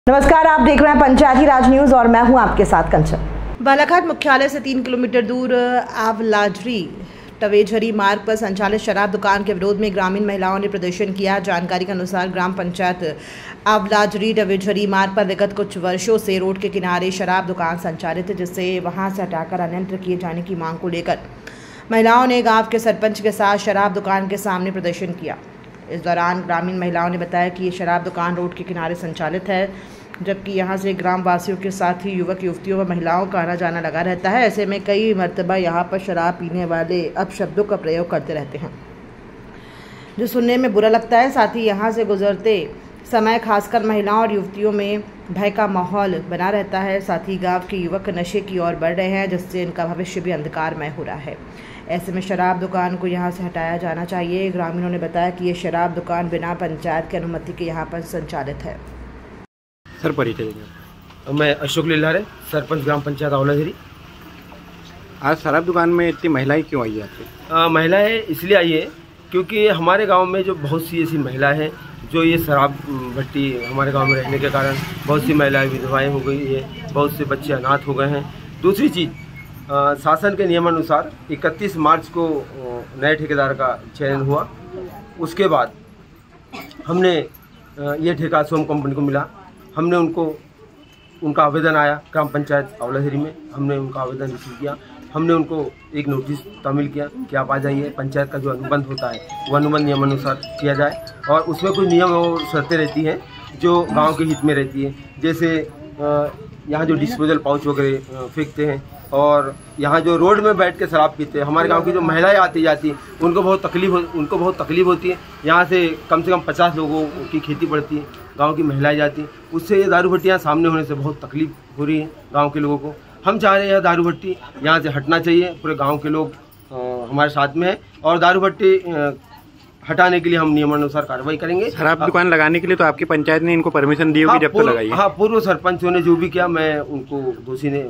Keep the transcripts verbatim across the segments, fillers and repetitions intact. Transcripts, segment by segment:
नमस्कार, आप देख रहे हैं पंचायती राज न्यूज और मैं हूं आपके साथ कंचन। बालाघाट मुख्यालय से तीन किलोमीटर दूर आवलाझरी टवेझरी मार्ग पर संचालित शराब दुकान के विरोध में ग्रामीण महिलाओं ने प्रदर्शन किया। जानकारी के अनुसार ग्राम पंचायत आवलाझरी टवेझरी मार्ग पर विगत कुछ वर्षों से रोड के किनारे शराब दुकान संचालित है, जिससे वहां से हटाकर अन्यत्र किए जाने की मांग को लेकर महिलाओं ने गाँव के सरपंच के साथ शराब दुकान के सामने प्रदर्शन किया। इस दौरान ग्रामीण महिलाओं ने बताया कि ये शराब दुकान रोड के किनारे संचालित है, जबकि यहां से ग्राम वासियों के साथ ही युवक युवतियों व महिलाओं का आना जाना लगा रहता है। ऐसे में कई मर्तबा यहां पर शराब पीने वाले अपशब्दों का प्रयोग करते रहते हैं, जो सुनने में बुरा लगता है। साथ ही यहां से गुजरते समय खासकर महिलाओं और युवतियों में भय का माहौल बना रहता है। साथ ही गाँव के युवक नशे की ओर बढ़ रहे हैं, जिससे इनका भविष्य भी अंधकारमय हो रहा है। ऐसे में शराब दुकान को यहां से हटाया जाना चाहिए। ग्रामीणों ने बताया कि ये शराब दुकान बिना पंचायत की अनुमति के यहां पर संचालित है। सर परिचय। मैं अशोक लीलारे, सरपंच ग्राम पंचायत आवलाझरी। आज शराब दुकान में इतनी महिलाएं क्यों आई है? महिलाएं इसलिए आई है क्योंकि हमारे गांव में जो बहुत सी ऐसी महिलाएं हैं जो ये शराब भट्टी हमारे गांव में रहने के कारण बहुत सी महिलाएं विधवाएं हो गई है, बहुत से बच्चे अनाथ हो गए हैं। दूसरी चीज़, शासन के नियमानुसार इकतीस मार्च को नए ठेकेदार का चयन हुआ। उसके बाद हमने ये ठेका सोम कंपनी को मिला। हमने उनको उनका आवेदन आया ग्राम पंचायत आवलाझरी में, हमने उनका आवेदन रिसीव किया। हमने उनको एक नोटिस तामील किया कि आप आ जाइए, पंचायत का जो अनुबंध होता है वो अनुबंध नियमानुसार किया जाए, और उसमें कुछ नियम और शर्तें रहती हैं जो गांव के हित में रहती है। जैसे यहाँ जो डिस्पोजल पाउच वगैरह फेंकते हैं, और यहाँ जो रोड में बैठ के शराब पीते हैं, हमारे गांव की जो महिलाएं आती जाती हैं उनको बहुत तकलीफ उनको बहुत तकलीफ होती है। यहाँ से कम से कम पचास लोगों की खेती पड़ती है, गांव की महिलाएं जाती हैं, उससे ये दारू भट्टियाँ सामने होने से बहुत तकलीफ हो रही है गांव के लोगों को। हम चाह रहे हैं यह दारू भट्टी यहाँ से हटना चाहिए। पूरे गाँव के लोग आ, हमारे साथ में हैं, और दारू भट्टी हटाने के लिए हम नियमानुसार कार्रवाई करेंगे। शराब दुकान लगाने के लिए तो आपकी पंचायत ने इनको परमिशन दी होगी, जब तो लगाई है। हाँ, पूर्व सरपंचों ने जो भी किया, मैं उनको दोषी ने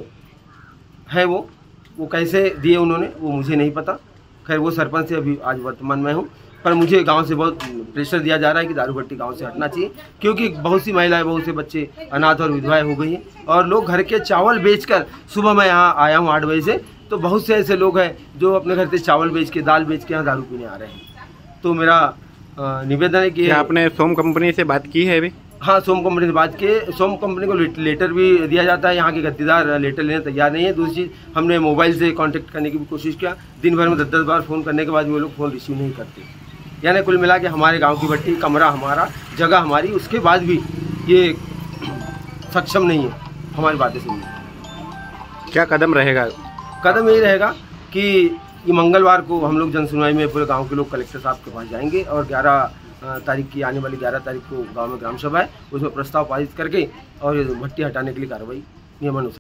है वो वो कैसे दिए उन्होंने वो मुझे नहीं पता। खैर, वो सरपंच से अभी आज वर्तमान में हूँ, पर मुझे गांव से बहुत प्रेशर दिया जा रहा है कि दारू भट्टी गांव से हटना चाहिए, क्योंकि बहुत सी महिलाएं, बहुत से बच्चे अनाथ और विधवाएं हो गई हैं, और लोग घर के चावल बेचकर, सुबह मैं यहाँ आया हूँ आठ बजे से, तो बहुत से ऐसे लोग हैं जो अपने घर से चावल बेच के, दाल बेच के यहाँ दारू पीने आ रहे हैं। तो मेरा निवेदन है कि आपने सोम कंपनी से बात की है अभी? हाँ, सोम कंपनी से बात की। सोम कंपनी को लेटर भी दिया जाता है, यहाँ के गद्दीदार लेटर लेने तैयार नहीं है। दूसरी चीज़, हमने मोबाइल से कांटेक्ट करने की भी कोशिश किया, दिन भर में दस दस बार फ़ोन करने के बाद वो लोग फ़ोन रिसीव नहीं करते। यानी कुल मिला के हमारे गांव की भट्टी, कमरा हमारा, जगह हमारी, उसके बाद भी ये सक्षम नहीं है हमारी बातें सुनने। क्या कदम रहेगा? कदम यही रहेगा कि ये मंगलवार को हम लोग जन सुनवाई में पूरे गांव के लोग कलेक्टर साहब के पास जाएंगे, और ग्यारह तारीख की आने वाली ग्यारह तारीख को गांव में ग्राम सभा है, उसमें प्रस्ताव पारित करके और ये भट्टी हटाने के लिए कार्रवाई नियमानुसार